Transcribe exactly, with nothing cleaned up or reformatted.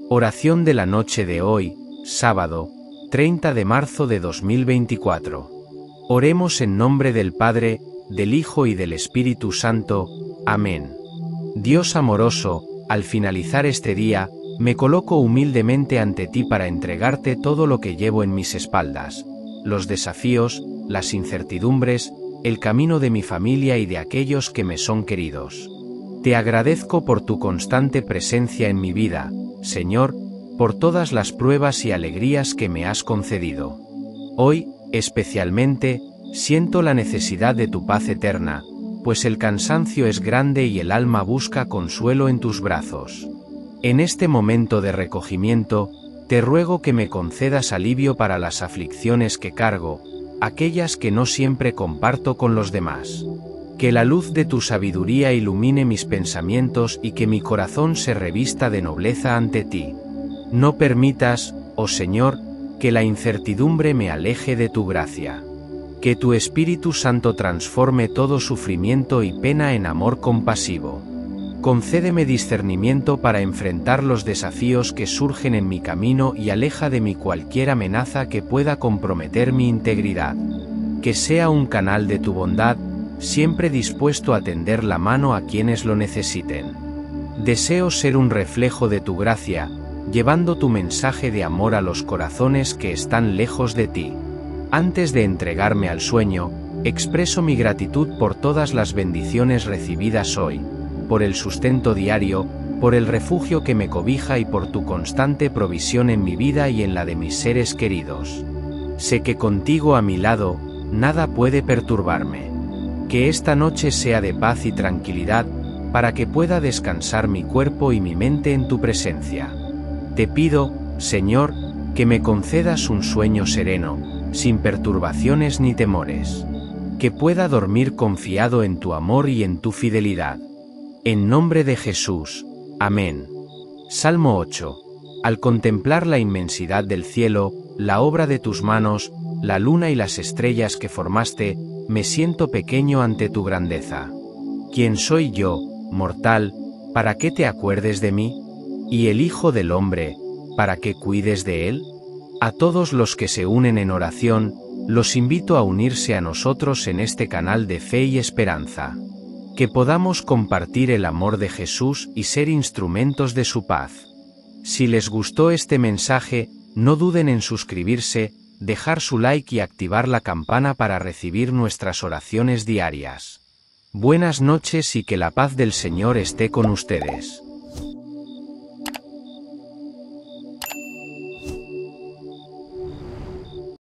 Oración de la noche de hoy, sábado, treinta de marzo de dos mil veinticuatro. Oremos en nombre del Padre, del Hijo y del Espíritu Santo. Amén. Dios amoroso, al finalizar este día, me coloco humildemente ante ti para entregarte todo lo que llevo en mis espaldas, los desafíos, las incertidumbres, el camino de mi familia y de aquellos que me son queridos. Te agradezco por tu constante presencia en mi vida, Señor, por todas las pruebas y alegrías que me has concedido. Hoy, especialmente, siento la necesidad de tu paz eterna, pues el cansancio es grande y el alma busca consuelo en tus brazos. En este momento de recogimiento, te ruego que me concedas alivio para las aflicciones que cargo, aquellas que no siempre comparto con los demás. Que la luz de tu sabiduría ilumine mis pensamientos y que mi corazón se revista de nobleza ante ti. No permitas, oh Señor, que la incertidumbre me aleje de tu gracia. Que tu Espíritu Santo transforme todo sufrimiento y pena en amor compasivo. Concédeme discernimiento para enfrentar los desafíos que surgen en mi camino y aleja de mí cualquier amenaza que pueda comprometer mi integridad. Que sea un canal de tu bondad, siempre dispuesto a tender la mano a quienes lo necesiten. Deseo ser un reflejo de tu gracia, llevando tu mensaje de amor a los corazones que están lejos de ti. Antes de entregarme al sueño, expreso mi gratitud por todas las bendiciones recibidas hoy, por el sustento diario, por el refugio que me cobija y por tu constante provisión en mi vida y en la de mis seres queridos. Sé que contigo a mi lado, nada puede perturbarme. Que esta noche sea de paz y tranquilidad, para que pueda descansar mi cuerpo y mi mente en tu presencia. Te pido, Señor, que me concedas un sueño sereno, sin perturbaciones ni temores. Que pueda dormir confiado en tu amor y en tu fidelidad. En nombre de Jesús. Amén. Salmo ocho. Al contemplar la inmensidad del cielo, la obra de tus manos, la luna y las estrellas que formaste, me siento pequeño ante tu grandeza. ¿Quién soy yo, mortal, para que te acuerdes de mí? ¿Y el Hijo del Hombre, para que cuides de él? A todos los que se unen en oración, los invito a unirse a nosotros en este canal de fe y esperanza. Que podamos compartir el amor de Jesús y ser instrumentos de su paz. Si les gustó este mensaje, no duden en suscribirse, dejar su like y activar la campana para recibir nuestras oraciones diarias. Buenas noches y que la paz del Señor esté con ustedes.